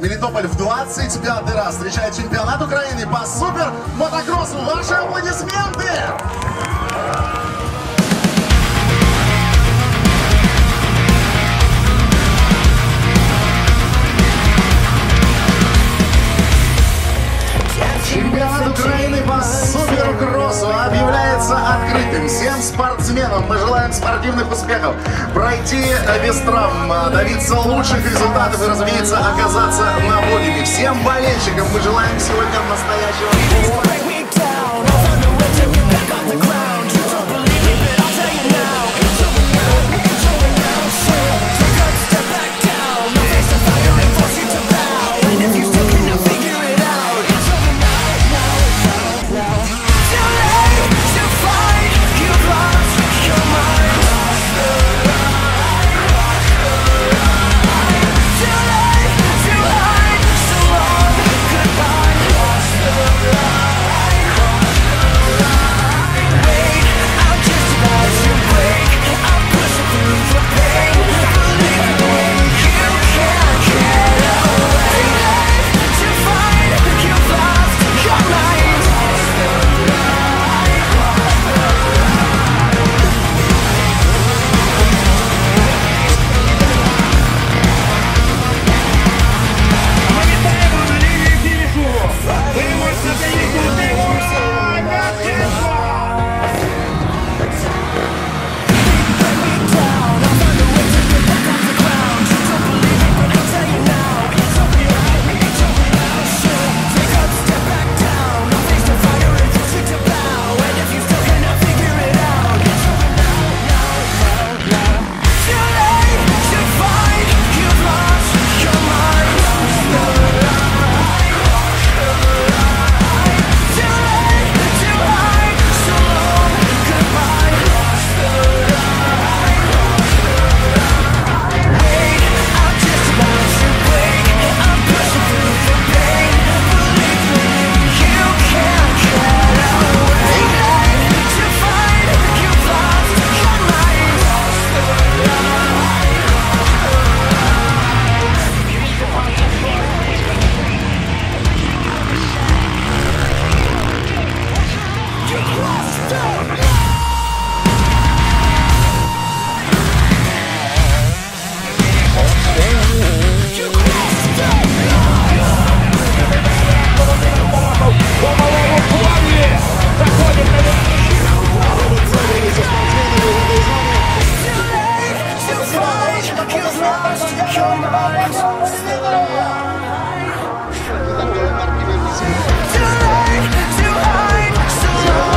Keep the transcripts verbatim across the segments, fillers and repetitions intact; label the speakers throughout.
Speaker 1: Мелитополь в двадцать пятый раз встречает чемпионат Украины по супер мотокроссу. Ваши аплодисменты! Чемпионат Украины по суперкроссу объявляется открытым. Всем спортсменам мы желаем спортивных успехов, пройти без травм, добиться лучших результатов и, разумеется, оказаться на подиуме. Всем болельщикам мы желаем сегодня настоящего футбола.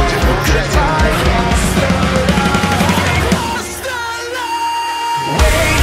Speaker 2: Wait.